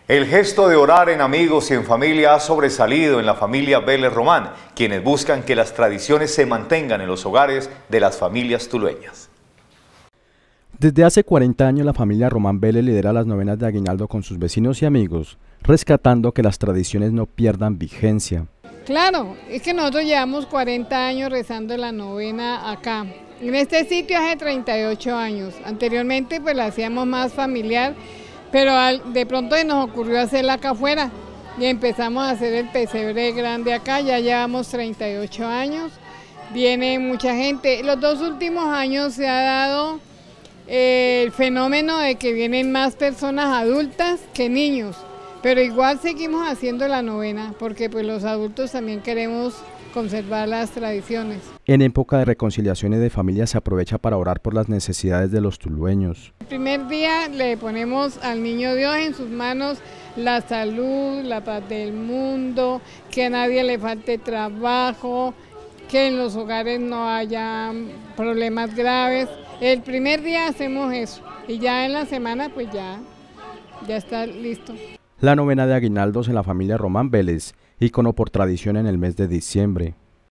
El gesto de orar en amigos y en familia ha sobresalido en la familia Vélez Román, quienes buscan que las tradiciones se mantengan en los hogares de las familias tulueñas. Desde hace 40 años la familia Román Vélez lidera las novenas de aguinaldo con sus vecinos y amigos, rescatando que las tradiciones no pierdan vigencia. Claro, es que nosotros llevamos 40 años rezando la novena acá. En este sitio hace 38 años. Anteriormente pues la hacíamos más familiar, pero de pronto nos ocurrió hacerla acá afuera y empezamos a hacer el pesebre grande acá. Ya llevamos 38 años, viene mucha gente. Los 2 últimos años se ha dado el fenómeno de que vienen más personas adultas que niños, pero igual seguimos haciendo la novena porque pues los adultos también queremos conservar las tradiciones. En época de reconciliaciones de familia se aprovecha para orar por las necesidades de los tulueños. El primer día le ponemos al niño Dios en sus manos la salud, la paz del mundo, que a nadie le falte trabajo, que en los hogares no haya problemas graves. El primer día hacemos eso y ya en la semana pues ya está listo. La novena de aguinaldos en la familia Román Vélez, ícono por tradición en el mes de diciembre.